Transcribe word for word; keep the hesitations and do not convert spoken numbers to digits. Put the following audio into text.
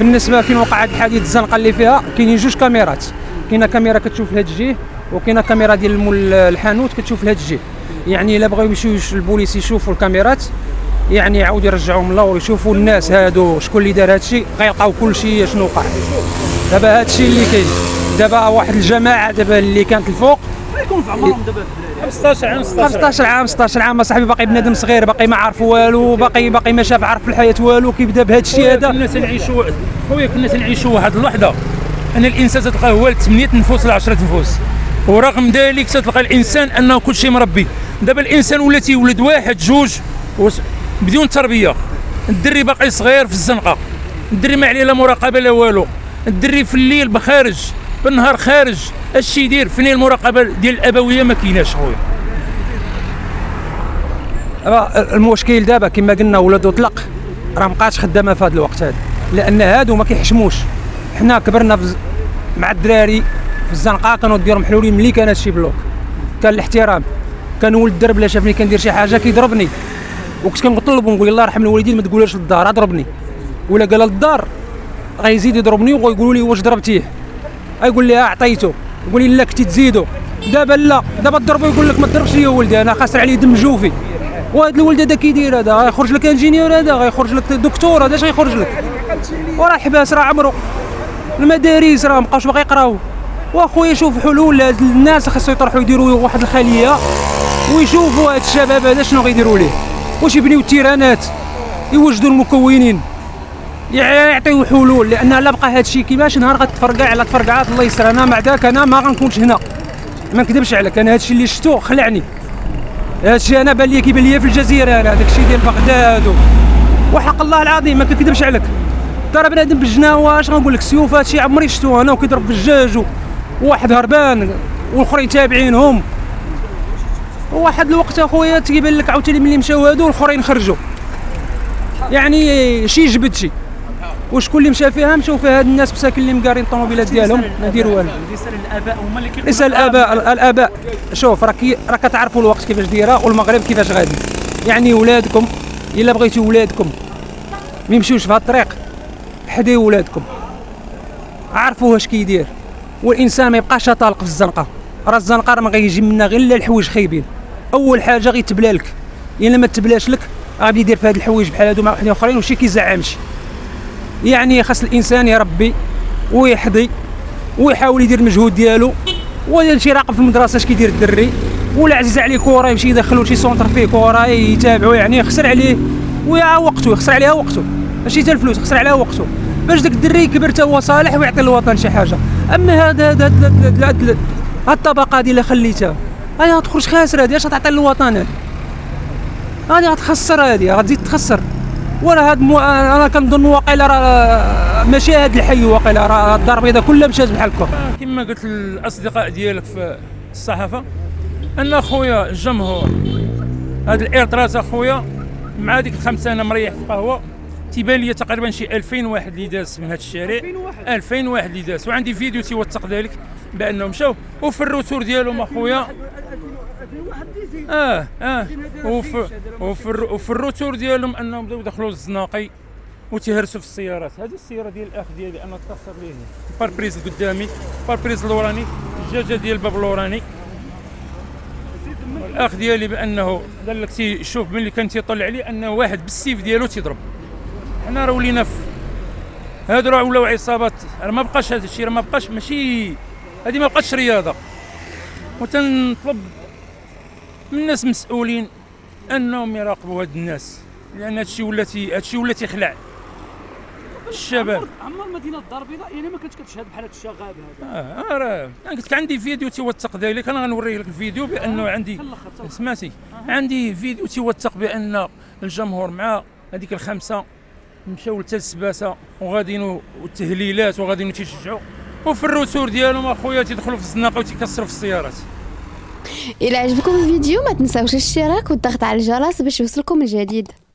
بالنسبه فين وقع هذا الحادث الزنقه اللي فيها كاينين جوج كاميرات، كاينه كاميرا كتشوف لهاد الجهه وكاينه كاميرا ديال مول الحانوت كتشوف لهاد الجهه. يعني الا بغاو يمشيو البوليس يشوفوا الكاميرات يعني يعاودوا يرجعوهم للور يشوفوا الناس هادو شكون اللي دار هادشي، غيلقاو كلشي شنو وقع. دابا هادشي اللي كاين دابا واحد الجماعه دابا اللي كانت الفوق يكون في عمرهم دابا خمسطاش عام خمسطاش عام ستطاش عام اصاحبي، باقي بنادم صغير باقي ما عارف والو، باقي باقي ما شاف عارف في الحياه والو، كيبدا بهذا الشيء هذا. كنا تنعيشوا خويا كنا تنعيشوا واحد اللحظه ان الانسان تلقاه هو ثمانية نفوس ل عشرة نفوس، ورغم ذلك تلقى الانسان انه كل شيء مربي. دابا الانسان ولا تيولد واحد جوج بدون تربيه، الدري باقي صغير في الزنقه، الدري ما عليه لا مراقبه لا والو، الدري في الليل بخارج بالنهار خارج، اش يدير؟ فين المراقبه ديال الابويه؟ ما كايناش خويا. المشكل دابا كما قلنا ولادو طلق راه مابقاتش خدامه في هذا الوقت هذا، لان هادو ما كيحشموش. حنا كبرنا في مع الدراري في الزنقه كانوا ديرهم محلولين ملي كان هادشي بلوك، كان الاحترام، كان ولد الدرب بلا شافني كندير شي حاجه كيضربني، وكنت كنطلبو نقول الله يرحم الوالدين ما تقولهاش للدار اضربني، ولا قال للدار غيزيد يضربني ويقولوا لي واش ضربتيه، غيقول لي اه عطيتو، يقول لي لا كنتي تزيدو. دابا لا، دابا تضربو يقول لك ما تضربش ليا ولدي انا خاسر عليه دم جوفي، وهذا الولد هذا كيدير هذا غيخرج لك انجينيور، هذا غيخرج لك دكتور، هذا اش غيخرج لك؟ وراه الحباس راه عمرو، المدارس راه مابقاوش باغي يقراو. واخويا شوف حلول، الناس خاصو يطرحوا يديروا واحد الخليه ويشوفوا هاد الشباب هذا شنو غيديروا ليه، واش يبنيو التيرانات، يوجدوا المكونين، يعطيو حلول، لان الا بقى هذا الشيء كيفاش نهار غتفرقع على تفرقعات الله يستر. انا مع ذاك انا ما غنكونش هنا، ما نكذبش عليك، انا هذا الشيء اللي شفتو خلعني، هذا الشيء انا بان لي كيبان لي في الجزيره، انا هذاك الشيء ديال بغداد وحق الله العظيم ما كنكذبش عليك. ضرب بنادم بالجناوه اش غنقول لك، السيوف هذا الشيء عمري شفتو انا، وكيضرب بالجاج وواحد هربان والاخرين تابعينهم. وواحد الوقت اخويا تيبان لك عاوتاني ملي مشاو هادو الاخرين خرجوا، يعني شي جبد شي. وشكون اللي مشى فيها؟ مشاو فيها هاد الناس مساكن اللي مقارين الطوموبيلات ديالهم ما يديروا والو. رساله للاباء هما اللي كيقولوا، رساله الاباء الاباء شوف راه كي راه كتعرفوا الوقت كيفاش دايره والمغرب كيفاش غادي. يعني ولادكم الا بغيتوا ولادكم ما يمشيوش في هاد الطريق، حداو ولادكم، عرفوا واش كيدير. والانسان ما يبقاش طالق في الزنقه، راه الزنقه راه ما غيجي منها غير الا الحوايج خايبين. اول حاجه غيتبلا لك، الا ما تبلاش لك غادي يدير في هاد الحوايج بحال هادو مع وحدين اخرين وشي كيزعمش. يعني خاص الانسان يربي ويحظي ويحاول يدير المجهود ديالو، ويمشي يراقب في المدرسه اش كيدير الدري، ولا عزيز عليه كره يمشي يدخلو شي سونتر فيه كره يتابعو، يعني يخسر عليه ويا وقته، يخسر عليها وقته، ماشي حتى الفلوس، يخسر عليها وقته باش داك الدري يكبر حتى هو صالح ويعطي للوطن شي حاجه. اما هذا هذا هاد الطبقه هذه اللي خليتها هذه غتخرج خاسره، هذه اش غتعطي للوطن؟ هذه هذه غتخسر، هذه غتزيد تخسر. ولا هاد مو... انا كنظن واقيلا راه ماشي هاد الحي، واقيلا راه الدار البيضاء كلها مشات بحال هكا. كما قلت للاصدقاء ديالك في الصحافه ان اخويا الجمهور هاد الايرتراس اخويا مع ديك الخمسه انا مريح في القهوه تيبان لي تقريبا شي ألفين واحد اللي داز من هاد الشارع، ألفين واحد اللي داز، وعندي فيديو تيوثق ذلك بانهم مشاو. وفي الروتور ديالهم اخويا اه اه وفي وفي, وفي الروتور ديالهم انهم بداو دخلوا للزناقي وتيهرسوا في السيارات. هذه السياره ديال الاخ ديالي انا تكسر ليه الباربريز قدامي، الباربريز اللوراني، الجاجه ديال الباب اللوراني. الاخ ديالي بانه قال لك تيشوف ملي كان تيطلع عليه انه واحد بالسيف ديالو تيضرب. حنا راه ولينا في هادو راه ولاو عصابات، راه ما بقاش هذا الشيء، راه ما بقاش، ماشي هذه ما بقاتش رياضه. وتنطلب من الناس مسؤولين انهم يراقبوا هاد الناس، لان هادشي ولاتي هادشي ولا تيخلع الشباب. عمر مدينه الدار البيضاء يعني ما كنتش كتشهد بحال هاد الشغب هذا. اه راه انا قلت لك عندي فيديو تيوثق ذلك، انا غنوريه لك الفيديو بانه آه. عندي سمعتي آه. عندي فيديو تيوثق بان الجمهور مع هذيك الخمسه مشاو حتى للسباسه وغاديين والتهليلات وغاديين تيشجعوا، وفي الروتور ديالهم اخويا تيدخلوا في الزناقه وتيكسروا في السيارات. إلا عجبكم الفيديو ما تنساوش الاشتراك والضغط على الجرس باش يوصلكم الجديد.